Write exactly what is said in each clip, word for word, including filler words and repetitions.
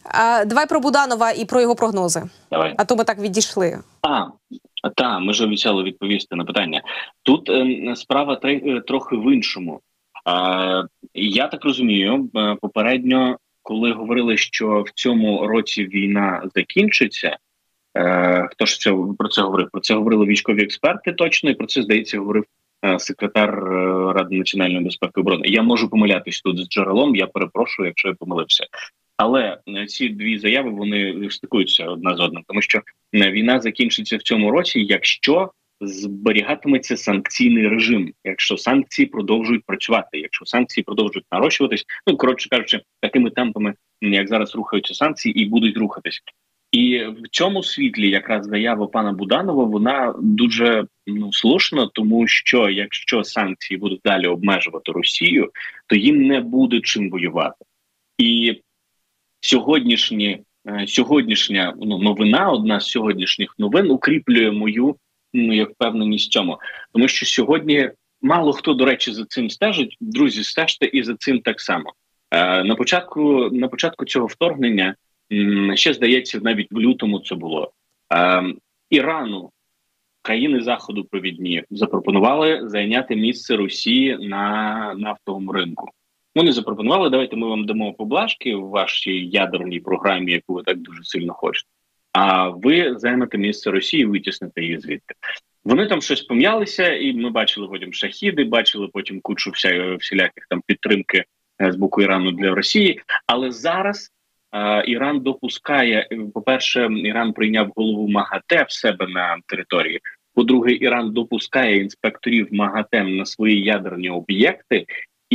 А, давай про Буданова і про його прогнози. Давай. А то ми так відійшли. А, та, ми ж обіцяли відповісти на питання. Тут е, справа тр, трохи в іншому. Е, я так розумію, е, попередньо, коли говорили, що в цьому році війна закінчиться, е, хто ж це, про це говорив? Про це говорили військові експерти точно, і про це, здається, говорив е, секретар е, Ради національної безпеки і оборони. Я можу помилятись тут з джерелом, я перепрошую, якщо я помилився. Але ці дві заяви, вони стикуються одна з одним, тому що війна закінчиться в цьому році, якщо зберігатиметься санкційний режим, якщо санкції продовжують працювати, якщо санкції продовжують нарощуватись, ну, коротше кажучи, такими темпами, як зараз рухаються санкції, і будуть рухатись. І в цьому світлі якраз заява пана Буданова, вона дуже ну, слушна, тому що якщо санкції будуть далі обмежувати Росію, то їм не буде чим воювати. І Сьогоднішні, сьогоднішня ну, новина, одна з сьогоднішніх новин укріплює мою ну, як впевненість в цьому. Тому що сьогодні мало хто, до речі, за цим стежить. Друзі, стежте і за цим так само. Е, на початку, на початку цього вторгнення, м, ще, здається, навіть в лютому це було, е, Ірану, країни Заходу провідні, запропонували зайняти місце Росії на нафтовому ринку. Вони запропонували, давайте ми вам дамо поблажки в вашій ядерній програмі, яку ви так дуже сильно хочете, а ви займете місце Росії, витіснете її звідти. Вони там щось пом'ялися, і ми бачили потім шахіди, бачили потім кучу вся, всіляких там підтримки з боку Ірану для Росії. Але зараз е, Іран допускає, по-перше, Іран прийняв голову МАГАТЕ в себе на території, по-друге, Іран допускає інспекторів МАГАТЕ на свої ядерні об'єкти.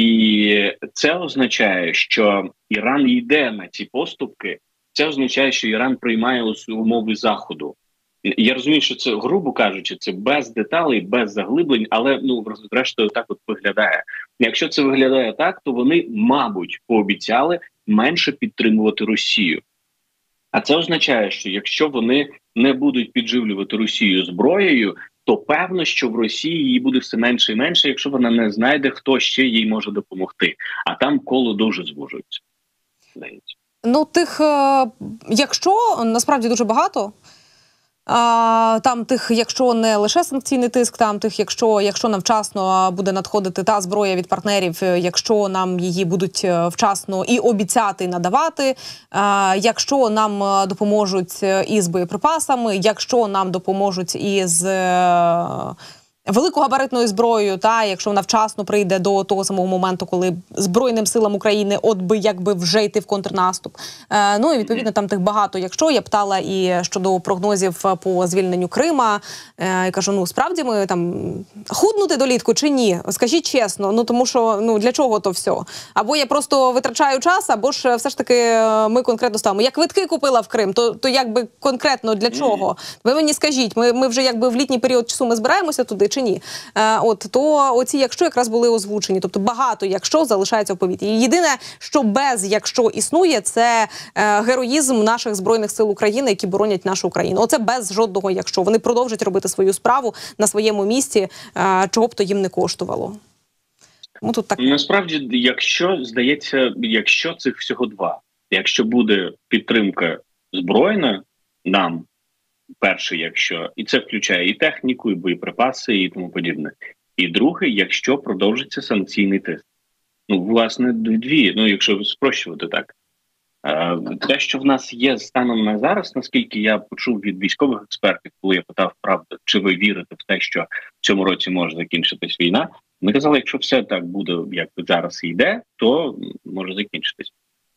І це означає, що Іран йде на ці поступки, це означає, що Іран приймає умови Заходу. Я розумію, що це, грубо кажучи, це без деталей, без заглиблень, але, ну, зрештою, так от виглядає. Якщо це виглядає так, то вони, мабуть, пообіцяли менше підтримувати Росію. А це означає, що якщо вони не будуть підживлювати Росію зброєю, то певно, що в Росії її буде все менше і менше, якщо вона не знайде, хто ще їй може допомогти. А там коло дуже звужується. Ну, тих, якщо, насправді дуже багато, А, там тих, якщо не лише санкційний тиск, там тих, якщо, якщо нам вчасно буде надходити та зброя від партнерів, якщо нам її будуть вчасно і обіцяти, і надавати, а, якщо нам допоможуть із боєприпасами, якщо нам допоможуть із великогабаритною зброєю, та якщо вона вчасно прийде до того самого моменту, коли Збройним силам України от би якби вже йти в контрнаступ. Е, ну і відповідно там тих багато. Якщо я питала і щодо прогнозів по звільненню Крима, е, я кажу, ну справді ми там худнути долітку чи ні? Скажіть чесно, ну тому що ну для чого то все? Або я просто витрачаю час, або ж все ж таки ми конкретно ставимо. Я квитки купила в Крим, то, то якби конкретно для чого? Ви мені скажіть, ми, ми вже якби в літній період часу ми збираємося туди чи ні? Е, от, то оці якщо якраз були озвучені, тобто багато якщо залишається в повітрі. І єдине, що без якщо існує, це е, героїзм наших Збройних сил України, які боронять нашу Україну. Оце без жодного якщо. Вони продовжать робити свою справу на своєму місці, е, чого б то їм не коштувало. Ну, тут так. Насправді, якщо, здається, якщо цих всього два, якщо буде підтримка збройна нам, перше, якщо, і це включає і техніку, і боєприпаси, і тому подібне. І друге, якщо продовжиться санкційний тиск. Ну, власне, дві, ну, якщо спрощувати так. Е, те, що в нас є станом на зараз, наскільки я почув від військових експертів, коли я питав, правда, чи ви вірите в те, що в цьому році може закінчитись війна, вони казали, якщо все так буде, як зараз йде, то може закінчитись.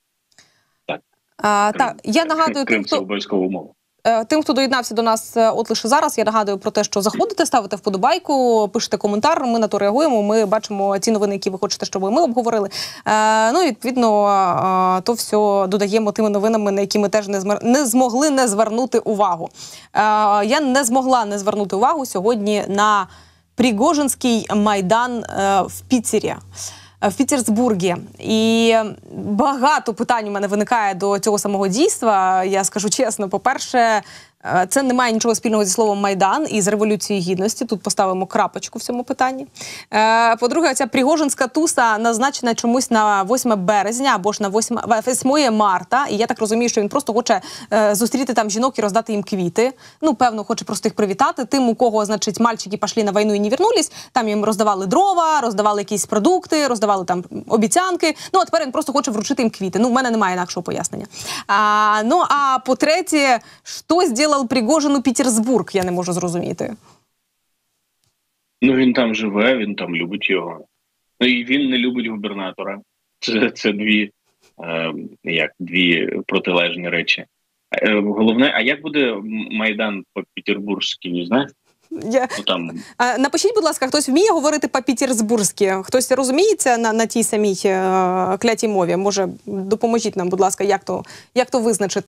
Так. А, так, я нагадую, Крим – це обов'язкова умова. Тим, хто доєднався до нас от лише зараз, я нагадую про те, що заходите, ставите вподобайку, пишете коментар, ми на то реагуємо, ми бачимо ті новини, які ви хочете, щоб ми обговорили. Е, ну і, відповідно, е, то все додаємо тими новинами, на які ми теж не, змер... не змогли не звернути увагу. Е, я не змогла не звернути увагу сьогодні на Пригожинський майдан е, в Піцері. В Петербурзі. І багато питань у мене виникає до цього самого дійства. Я скажу чесно, по-перше, Е, Це не має нічого спільного зі словом Майдан і з Революцією Гідності. Тут поставимо крапочку в цьому питанні. Е, По-друге, ця Пригожинська туса назначена чомусь на восьме березня або ж на восьме марта. І я так розумію, що він просто хоче е, зустріти там жінок і роздати їм квіти. Ну, певно, хоче просто їх привітати. Тим, у кого, значить, мальчики пішли на війну і не вернулись, там їм роздавали дрова, роздавали якісь продукти, роздавали там обіцянки. Ну, а тепер він просто хоче вручити їм квіти. Ну, в мене немає інакшого пояснення. А, ну, а по-третє, що зробив Пригожин у Петербург, я не можу зрозуміти. Ну, він там живе, він там любить його. Ну, і він не любить губернатора. Це, це дві, е, як, дві протилежні речі. Е, головне, а як буде Майдан по-петербурзьки, не знаєш? Я... Ну, там... А, напишіть, будь ласка, хтось вміє говорити по-петербурзьки? Хтось розуміється на, на тій самій е, клятій мові? Може, допоможіть нам, будь ласка, як то, як то визначити?